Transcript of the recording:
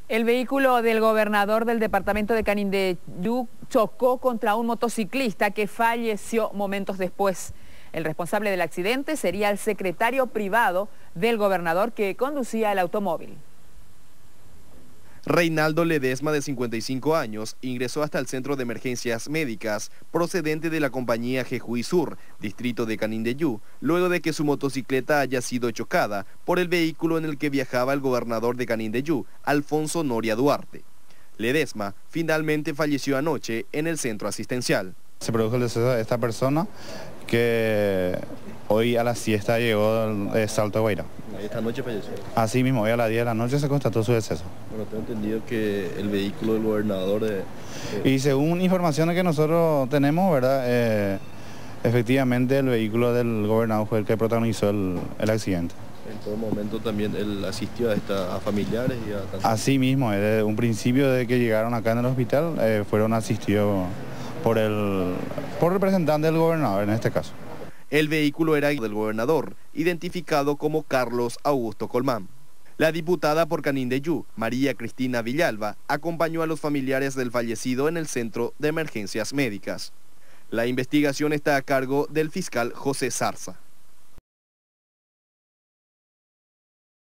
El vehículo del gobernador del departamento de Canindeyú chocó contra un motociclista que falleció momentos después. El responsable del accidente sería el secretario privado del gobernador que conducía el automóvil. Reinaldo Ledesma, de 55 años, ingresó hasta el centro de emergencias médicas procedente de la compañía Jejuy Sur, distrito de Canindeyú, luego de que su motocicleta haya sido chocada por el vehículo en el que viajaba el gobernador de Canindeyú, Alfonso Noria Duarte. Ledesma finalmente falleció anoche en el centro asistencial. Se produjo el deceso de esta persona que hoy a la siesta llegó de Salto de Guairá. Esta noche falleció. Así mismo, hoy a las 10 de la noche se constató su deceso. Bueno, tengo entendido que el vehículo del gobernador... Y según informaciones que nosotros tenemos, ¿verdad? Efectivamente el vehículo del gobernador fue el que protagonizó el accidente. En todo momento también él asistió a familiares y a... Así mismo, desde un principio de que llegaron acá en el hospital, fueron asistidos por representante del gobernador en este caso. El vehículo era del gobernador, identificado como Carlos Augusto Colmán. La diputada por Canindeyú, María Cristina Villalba, acompañó a los familiares del fallecido en el centro de emergencias médicas. La investigación está a cargo del fiscal José Zarza.